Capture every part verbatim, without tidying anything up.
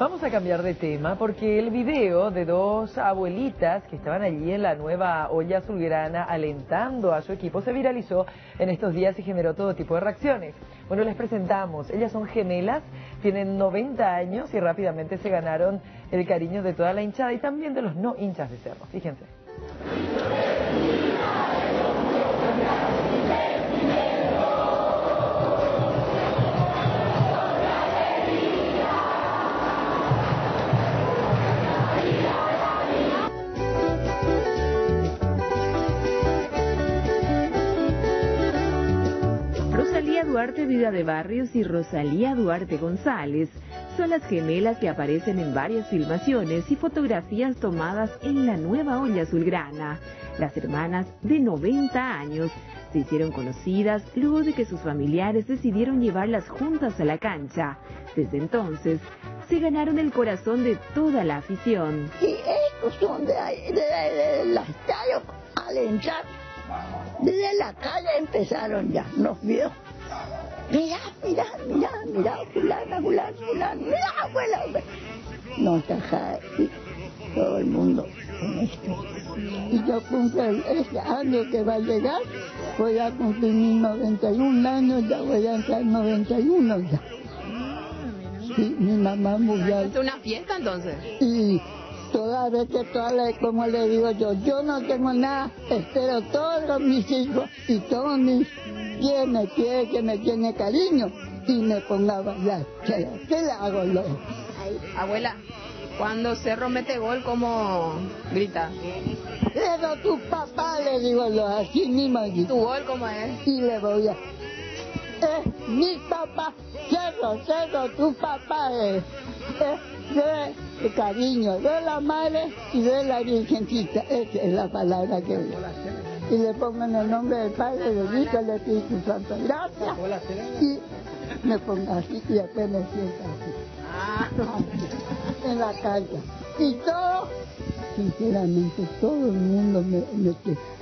Vamos a cambiar de tema porque el video de dos abuelitas que estaban allí en la nueva olla azulgrana alentando a su equipo se viralizó en estos días y generó todo tipo de reacciones. Bueno, les presentamos. Ellas son gemelas, tienen noventa años y rápidamente se ganaron el cariño de toda la hinchada y también de los no hinchas de Cerro. Fíjense. Rosalía Duarte Vida de Barrios y Rosalía Duarte González son las gemelas que aparecen en varias filmaciones y fotografías tomadas en la nueva olla azulgrana. Las hermanas de noventa años se hicieron conocidas luego de que sus familiares decidieron llevarlas juntas a la cancha. Desde entonces se ganaron el corazón de toda la afición. Y estos son de, de, de, de las calles al entrar. Desde la calle empezaron ya, nos vio. Mira, mira, mira, mira, fulana, fulana, fulana, mira, abuela. Nos deja y todo el mundo con esto. Y yo cumplo este año que va a llegar, voy a cumplir mis noventa y un años, ya voy a entrar noventa y uno ya. Sí, mi mamá murió. ¿Es una fiesta entonces? Y toda vez que toda la, como le digo yo, yo no tengo nada, espero todos mis hijos y todos mis quienes me quiere, que me tiene cariño y me ponga a bailar. ¿Qué, qué le hago yo? Abuela, cuando Cerro mete gol, ¿cómo grita? Pero tu papá, le digo yo, así mismo. ¿Tu gol cómo es? Y le voy a... Es mi papá, Cerro, Cerro, tu papá es... es de, de cariño, de la madre y de la virgencita. Esa es la palabra que digo. Y le pongo en el nombre del Padre, del Hijo y del Espíritu Santo. Gracias. Y me pongo así y después me siento así. Ah. Así, en la calle. Y todo, sinceramente, todo el mundo me... me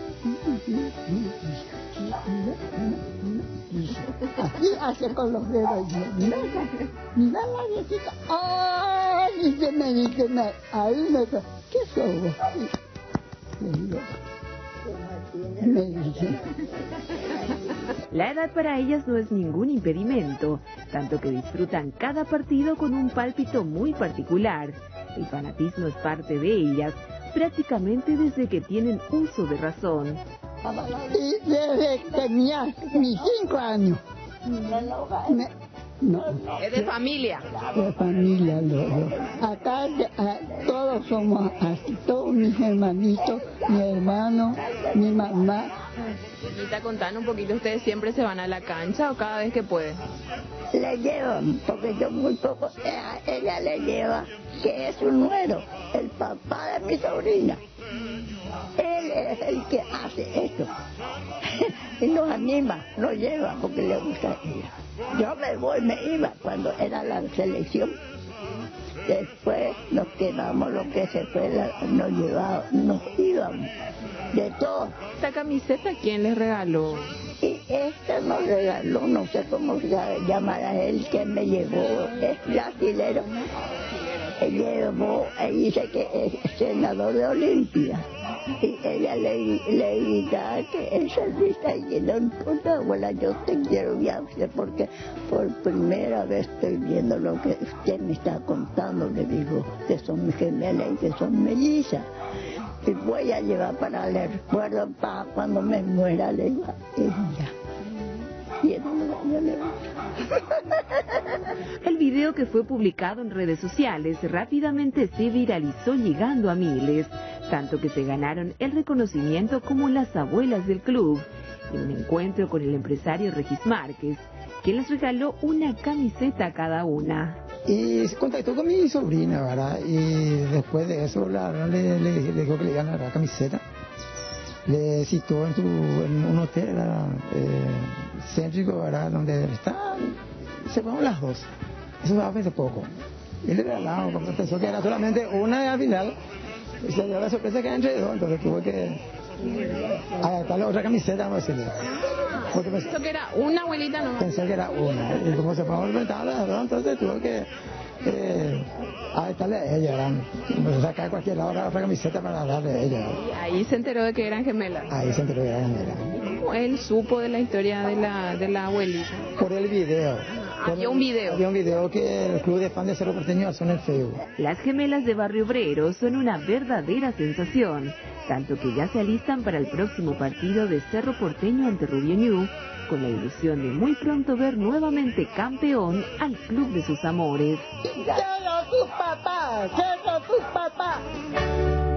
así hace con los dedos. Mira, mira la viejita. ¡Ay! Y se me dice, me, ahí me dice, ¿qué sos vos? Me digo, me dice. La edad para ellas no es ningún impedimento, tanto que disfrutan cada partido con un pálpito muy particular. El fanatismo es parte de ellas, prácticamente desde que tienen uso de razón. Y desde que tenía mis cinco años. Me, no. ¿Es de familia? De familia, luego. Acá de, a, todos somos así, todos mis hermanitos, mi hermano, mi mamá. Chiquita, contando un poquito, ¿ustedes siempre se van a la cancha o cada vez que pueden? Le llevan, porque yo muy poco, ella le lleva, que es su nuero, el papá de mi sobrina. Él es el que hace esto. Y nos anima, nos lleva porque le gusta ir. Yo me voy, me iba cuando era la selección. Después nos quedamos, lo que se fue, la, nos llevaba, nos íbamos. De todo. ¿Esta camiseta quién les regaló? Y esta nos regaló, no sé cómo se llamará él, que me llevó, es brasilero. Él llevó, él dice que es senador de Olimpia. Y ella le, le grita que esa lista y no importa, abuela, yo te quiero ya, porque por primera vez estoy viendo lo que usted me está contando, le digo, que son mis gemelas y que son mellizas. Y voy a llevar para el recuerdo para cuando me muera, le digo, ella. Y yo le El video, que fue publicado en redes sociales, rápidamente se viralizó llegando a miles, tanto que se ganaron el reconocimiento como las abuelas del club, en un encuentro con el empresario Regis Márquez, que les regaló una camiseta a cada una. Y se contactó con mi sobrina, ¿verdad? Y después de eso la, le, le, le dijo que le iban a dar la camiseta. Le citó en, su, en un hotel eh, céntrico, ¿verdad? Donde están, se fueron las dos. Eso fue hace poco. Y le regalaron, porque pensó que era solamente una y al final se dio la sorpresa que era entre dos, entonces tuvo que adaptarle otra camiseta, vamos a decirle. Porque pensó que era una abuelita, ¿no? Pensó que era una. Y como se fue a las dos, entonces tuvo que eh, a darle a ella, ¿verdad? Nos saca de cualquier lado otra camiseta para darle a ella. Y ahí se enteró de que eran gemelas. Ahí se enteró que eran gemelas. ¿Cómo él supo de la historia de la, de la abuelita? Por el video. Ah, había un video. Había un video que el club de fan de Cerro Porteño hizo en el Facebook. Las gemelas de Barrio Obrero son una verdadera sensación, tanto que ya se alistan para el próximo partido de Cerro Porteño ante Rubio Ñu, con la ilusión de muy pronto ver nuevamente campeón al club de sus amores. ¡Quiero sus papás! ¡Quiero sus papás!